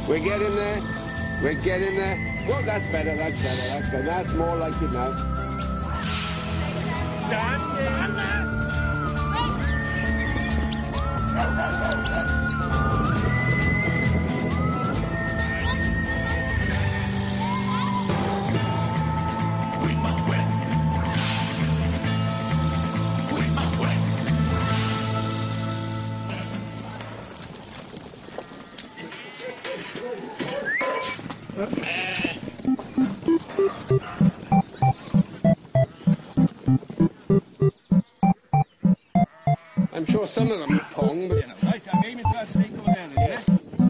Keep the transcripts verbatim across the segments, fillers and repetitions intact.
We're getting there. We're getting there. Well, that's better, that's better, that's better. That's more like it now. Stand, stand there! I'm sure some of them are pong, but... Right, I'm aiming for that snake over there, yeah?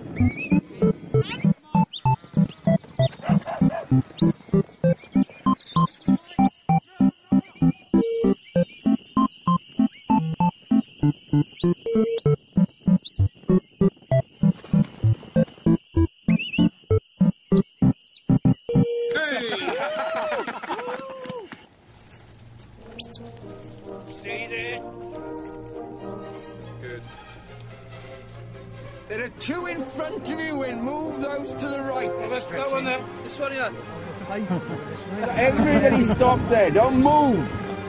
Stay there. Good. There are two in front of you, and move those to the right. Well, let's go on there. This one here. Everybody stop there. Don't move.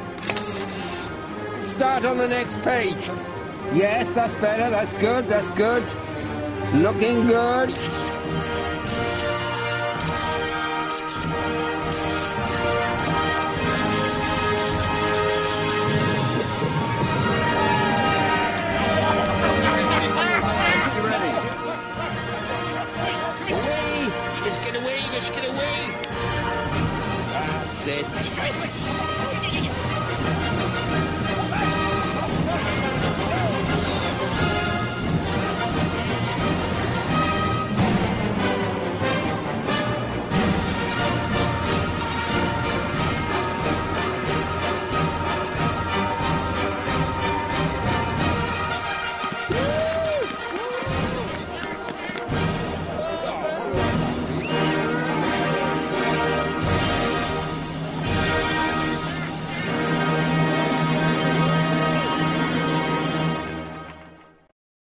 Start on the next page. Yes, that's better. That's good. That's good. Looking good. Away! Let's get away! Let's get away! That's it.